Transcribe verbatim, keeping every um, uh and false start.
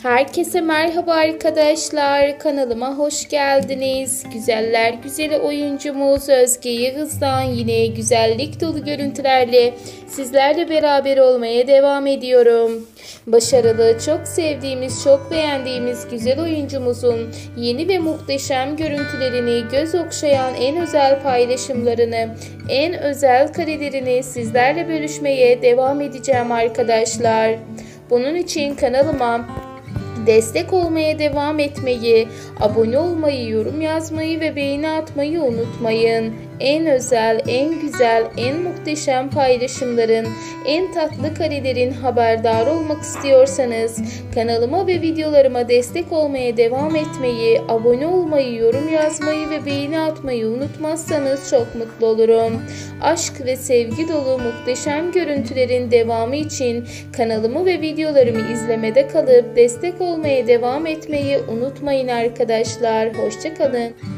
Herkese merhaba arkadaşlar. Kanalıma hoş geldiniz. Güzeller güzeli oyuncumuz Özge Yağız'dan yine güzellik dolu görüntülerle sizlerle beraber olmaya devam ediyorum. Başarılı, çok sevdiğimiz, çok beğendiğimiz güzel oyuncumuzun yeni ve muhteşem görüntülerini, göz okşayan en özel paylaşımlarını, en özel karelerini sizlerle bölüşmeye devam edeceğim arkadaşlar. Bunun için kanalıma destek olmaya devam etmeyi, abone olmayı, yorum yazmayı ve beğeni atmayı unutmayın. En özel, en güzel, en muhteşem paylaşımların, en tatlı karelerin haberdar olmak istiyorsanız kanalıma ve videolarıma destek olmaya devam etmeyi, abone olmayı, yorum yazmayı ve beğeni atmayı unutmazsanız çok mutlu olurum. Aşk ve sevgi dolu muhteşem görüntülerin devamı için kanalımı ve videolarımı izlemede kalıp destek olmaya devam etmeyi unutmayın arkadaşlar. Hoşça kalın.